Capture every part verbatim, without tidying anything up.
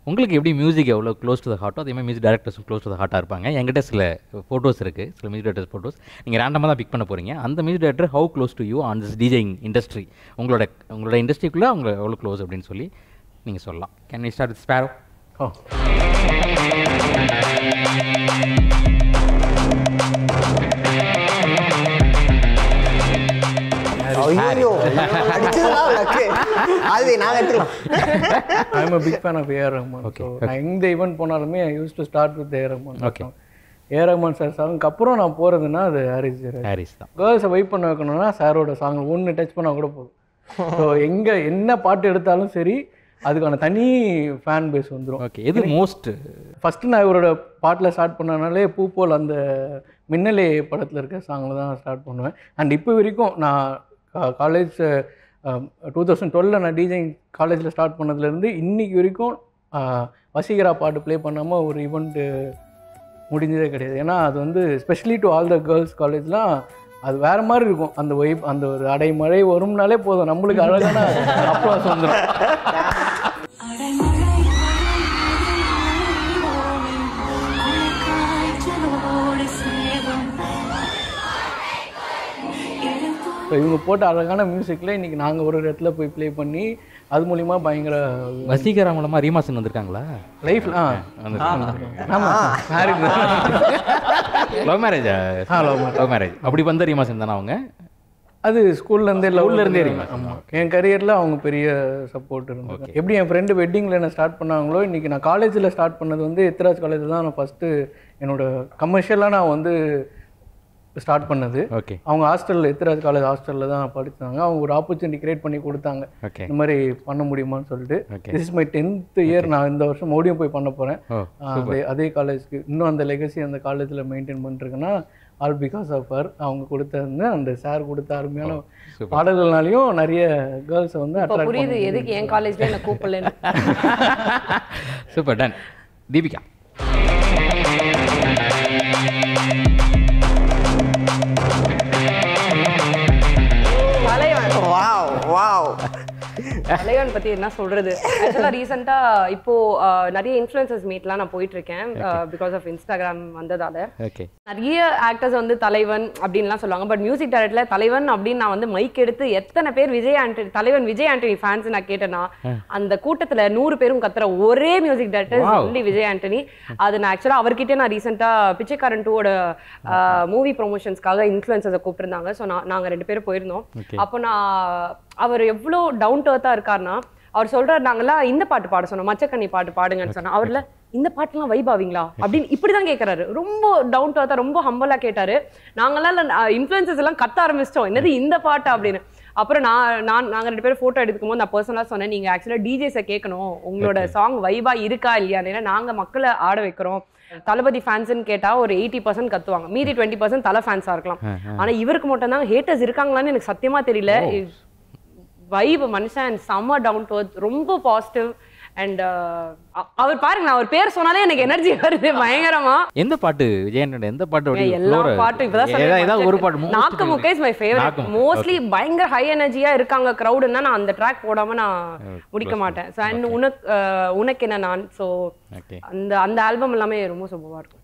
உங்களுக்கு எப்படி மியூசிக் எவ்வளோ க்ளோஸ் டு த ஹார்ட்டோ அதே மாதிரி மியூசிக் டேரக்டர்ஸும் க்ளோஸ் டு த ஹார்ட்டாக இருப்பாங்க. என்கிட்ட சில ஃபோட்டோஸ் இருக்குது, சில மியூசிக் டேரக்டர்ஸ் ஃபோட்டோஸ் நீங்கள் ரேண்டமாக தான் பிக் பண்ண போகிறீங்க. அந்த music director how close to you on this DJing industry, உங்களோட உங்களோட இண்டஸ்ட்ரிக்குள்ளே அவங்க எவ்வளோ க்ளோஸ் அப்படின்னு சொல்லி நீங்கள் சொல்லலாம். Can we start with sparrow? ஓ ஐயோ அடிச்சதா லக்கு அது நான் எடுத்துக்கலாம். ஐ அம் a big fan of A R Rahman. Okay. So நான் எந்த ஈவென்ட் போனாலுமே I use to start with A R Rahman. Okay. A R Rahman sir சாங்க்கு அப்புறம் நான் போகிறதுன்னா அது ஹாரிஸ் ஹாரிஸ் தான். கேர்ள்ஸை வெயிட் பண்ண வைக்கணும்னா சாரோட சாங் ஒன்று டச் பண்ணால் கூட போதும். ஸோ எங்கே என்ன பாட்டு எடுத்தாலும் சரி அதுக்கான தனி ஃபேன் பேஸ் வந்துடும். ஓகே, எது மோஸ்ட்? ஃபஸ்ட்டு நான் இவரோட பாட்டில் ஸ்டார்ட் பண்ணனாலே பூ போல் அந்த மின்னலே படத்தில் இருக்க சாங்கில் தான் ஸ்டார்ட் பண்ணுவேன். அண்ட் இப்போ வரைக்கும் நான் காலேஜ் டூ தௌசண்ட் டுவெலில் நான் டிஜிங் காலேஜில் ஸ்டார்ட் பண்ணதுலேருந்து இன்றைக்கி வரைக்கும் வசீகரா பாட்டு ப்ளே பண்ணாமல் ஒரு ஈவெண்ட்டு முடிஞ்சதே கிடையாது. ஏன்னா அது வந்து specially to all the girls காலேஜ்லாம் அது வேறு மாதிரி இருக்கும். அந்த வைப், அந்த ஒரு அடைமழை வரும்னாலே போதும் நம்மளுக்கு அழகான அப்ளாஸ் வந்துடும். ஸோ இவங்க போட்ட அழகான மியூசிக்கில் இன்றைக்கி நாங்கள் ஒரு இடத்துல போய் ப்ளே பண்ணி அது மூலிமா பயங்கர வசீகரா மூலமாக ரீமாசன் வந்திருக்காங்களா லைஃப்பில்? ஆ ஆமாம், மேரேஜ் லவ் மேரேஜா? ஆ லவ் மேரேஜ். Love marriage. அப்படி வந்த ரீமாசன் தானே அவங்க? அது ஸ்கூல்லேருந்தே ஸ்கூல்லேருந்தே ரீமாசன். ஆமாம், என் கரியரில் அவங்க பெரிய சப்போர்ட் இருந்தது. எப்படி என் ஃப்ரெண்டு வெட்டிங்கில் என்ன ஸ்டார்ட் பண்ணாங்களோ இன்றைக்கி நான் காலேஜில் ஸ்டார்ட் பண்ணது வந்து எத்திராஜ் காலேஜில் தான் நான் ஃபஸ்ட்டு என்னோடய கமர்ஷியலாக நான் வந்து ஸ்டார்ட் பண்ணது. ஓகே, அவங்க ஹாஸ்டலில் எத்திராஜ் காலேஜ் ஹாஸ்டலில் தான் படித்தாங்க. அவங்க ஒரு ஆப்பர்ச்சுனிட்டி கிரியேட் பண்ணி கொடுத்தாங்க, இந்த மாதிரி பண்ண முடியுமான்னு சொல்லிட்டு. This is my tenth year. நான் இந்த வருஷம் மறுபடியும் போய் பண்ண போகிறேன் அதே அதே காலேஜுக்கு. இன்னும் அந்த லெகசி அந்த காலேஜில் மெயின்டைன் பண்ணிருக்கேன்னா ஆல் பிகாஸ் ஆஃப் ஹர். அவங்க கொடுத்தது அந்த சார் கொடுத்த அருமையான பாடல்கள்னாலையும் நிறைய கேர்ள்ஸை வந்து அட்ராக்ட் புரியுது எதுக்கு என் காலேஜ்ல என்ன கூப்பிடலன்னு. Super, done. Deepika? Wow wow தலைவன் பத்தி என்ன சொல்றது? ஆக்சுவலா ரீசெண்டா இப்போ நிறைய இன்ஃப்ளூயன்சர்ஸ் மீட்லாம் நான் போயிட்டு இருக்கேன் பிகாஸ் ஆஃப் இன்ஸ்டாகிராம் வந்ததால. நிறைய ஆக்டர்ஸ் வந்து தலைவன் அப்படின்லாம் சொல்லுவாங்க. பட் மியூசிக் டைரக்டர்ல தலைவன் அப்படின்னு நான் வந்து மைக் எடுத்து எத்தனை பேர் விஜய் ஆண்டனி தலைவன் விஜய் ஆண்டனி ஃபேன்ஸ் நான் கேட்டேன்னா அந்த கூட்டத்துல நூறு பேரும் கத்துற ஒரே music director only Vijay Antony. அது நான் ஆக்சுவலா அவர்கிட்ட நான் ரீசெண்டா பிச்சைக்காரன் டூவோட மூவி ப்ரொமோஷன்ஸ்க்காக இன்ஃப்ளூயன்சர்ஸை கூப்பிட்டுருந்தாங்க. ஸோ நான் நாங்கள் ரெண்டு பேரும் போயிருந்தோம். அப்போ நான் அவர் எவ்வளோ டவுன் டு எர்த்தா இருக்காருன்னா அவர் சொல்றாரு நாங்கெல்லாம் இந்த பாட்டு பாட சொன்னோம், மச்சக்கண்ணி பாட்டு பாடுங்கன்னு சொன்னோம். அவர்ல இந்த பாட்டுலாம் வைப் ஆவீங்களா அப்படின்னு இப்படிதான் கேட்கறாரு. ரொம்ப டவுன் டு எர்த்தா ரொம்ப ஹம்பலா கேட்டாரு. நாங்கெல்லாம் இன்ஃப்ளூயன்சர்ஸ் எல்லாம் கத்த ஆரம்பிச்சிட்டோம், என்னது இந்த பாட்டு அப்படின்னு. அப்புறம் நான் நான் நாங்கள் ரெண்டு பேரும் ஃபோட்டோ எடுக்கும் போது நான் பர்சனலாக சொன்னேன், நீங்கள் ஆக்சுவலாக டிஜேஸை கேட்கணும், உங்களோட சாங் வைபா இருக்கா இல்லையா. ஏன்னா நாங்கள் மக்களை ஆட வைக்கிறோம். தளபதி ஃபேன்ஸ்ன்னு கேட்டால் ஒரு எயிட்டி பர்சன்ட் கத்துவாங்க, மீதி டுவெண்ட்டி பர்சன்ட் தலை ஃபேன்ஸாக இருக்கலாம். ஆனால் இவருக்கு மட்டும் தான் ஹேட்டர்ஸ் இருக்காங்களான்னு எனக்கு சத்தியமாக தெரியல. வைப் மனுஷன் செம்ம டவுன் டு எர்த், ரொம்ப பாசிட்டிவ். அண்ட் அவர் பாருங்க, நான் அவர் பேர் சொன்னாலே எனக்கு எனர்ஜி வருது பயங்கரமா. எந்த பாட்டு விஜயன்? எந்த பாட்டு? எல்லா பாட்டும் இப்பதான் ஏதாவது ஒரு பாட்டு? Nakku Mukka is my favourite. Mostly பயங்கர ஹை எனர்ஜியா இருக்காங்க கிரவுடுன்னா நான் அந்த ட்ராக் போடாம நான் முடிக்க மாட்டேன். ஸோ அண்ட் உனக்கு உனக்கு என்ன நான், ஸோ அந்த அந்த ஆல்பம் எல்லாமே ரொம்ப சூப்பராக இருக்கும்.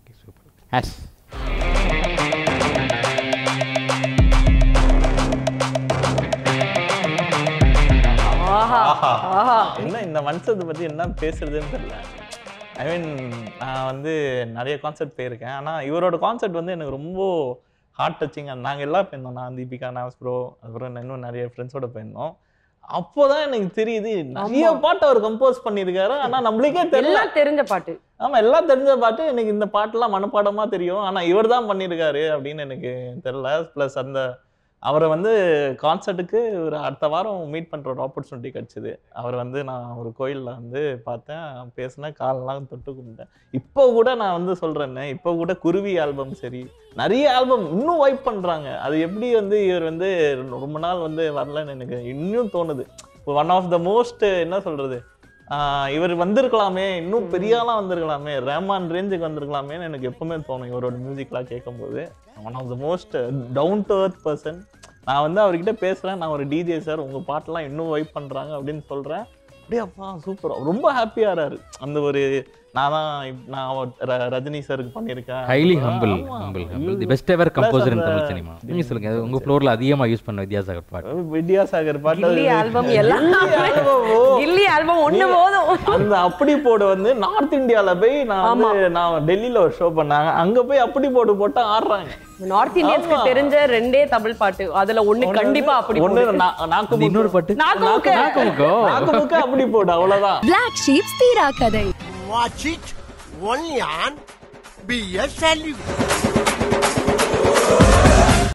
என்ன இந்த மனுஷத்தை பத்தி என்ன பேசுறதுன்னு தெரியல. ஐ மீன் நான் வந்து நிறைய கான்செர்ட் போயிருக்கேன். ஆனால் இவரோட கான்செர்ட் வந்து எனக்கு ரொம்ப ஹார்ட் டச்சிங். நாங்கள் எல்லாம் போயிருந்தோம், நான் தீபிகா நாஸ் ப்ரோ அதுக்கப்புறம் இன்னும் நிறைய ஃப்ரெண்ட்ஸோட போயிருந்தோம். அப்போதான் எனக்கு தெரியுது நிறைய பாட்டு அவர் கம்போஸ் பண்ணியிருக்காரு. ஆனால் நம்மளுக்கே தெரியல, தெரிஞ்ச பாட்டு. ஆமாம், எல்லாம் தெரிஞ்ச பாட்டு. எனக்கு இந்த பாட்டுலாம் மனப்பாடமாக தெரியும், ஆனால் இவர் தான் பண்ணியிருக்காரு அப்படின்னு எனக்கு தெரியல. ப்ளஸ் அந்த அவரை வந்து கான்சர்ட்டுக்கு ஒரு அடுத்த வாரம் மீட் பண்ணுற ஒரு ஆப்பர்ச்சுனிட்டி கிடச்சிது. அவர் வந்து நான் ஒரு கோயிலில் வந்து பார்த்தேன், பேசினேன், காலெல்லாம் தொட்டு கும்பிட்டேன். இப்போ கூட நான் வந்து சொல்கிறேன்னே, இப்போ கூட குருவி ஆல்பம் சரி, நிறைய ஆல்பம் இன்னும் வைப் பண்ணுறாங்க. அது எப்படி வந்து இவர் வந்து ரொம்ப நாள் வந்து வரலன்னு எனக்கு இன்னும் தோணுது. ஒன் ஆஃப் த மோஸ்ட் என்ன சொல்கிறது, இவர் வந்திருக்கலாமே, இன்னும் பெரியாலாம் வந்திருக்கலாமே, ரஹ்மான் ரேஞ்சுக்கு வந்திருக்கலாமேன்னு எனக்கு எப்பவுமே தோணும் இவரோட மியூசிக்லாம் கேட்கும்போது. One of the most down to earth person. நான் வந்து அவர்கிட்ட பேசுகிறேன், நான் ஒரு டிஜே சார், உங்கள் பாட்டெலாம் இன்னும் வைப் பண்ணுறாங்க அப்படின்னு சொல்கிறேன். அப்படியே அப்பா சூப்பர், ரொம்ப ஹாப்பியா ஆறாரு. அந்த ஒரு நான் தான் இப்- நான் அவர் ர- ரஜினி சாருக்கு பண்ணியிருக்கேன். ஹைலி ஹம்பிள் ஆமா. Humble humble the best ever composer in Tamil cinema. நீங்க சொல்லுங்க அது உங்க ஃப்ளோர்ல அதிகமா யூஸ் பண்ண வித்யாசாகர் பாட்டு. வித்யாசாகர் பாட்டு கில்லி ஆல்பம் எல்லாம் கில்லி album, ஓ. கில்லி ஆல்பம் ஒண்ணு போதும். அந்த அப்படி போடு வந்து நார்த் இந்தியால போய் நான் வந்து நான் டெல்லியில ஒரு ஷோ பண்ணாங்க, அங்க போய் அப்படி போடு போட்டா ஆடுறாங்க. நார்த் இந்தியன்ஸ்க்கு தெரிஞ்ச ரெண்டே தமிழ் பாட்டு, அதுல ஒண்ணு கண்டிப்பா அப்படி ஒண்ணு போடு. நா- நாக்கு முக்கு. இன்னொரு பாட்டு நாக்குமுக்கு. நாக்குமுக்கோ. நாக்கு முக்கு அப்படி போடு, அவ்வளவுதான். Blacksheep தீரா கதை. Watch it only on B S L U.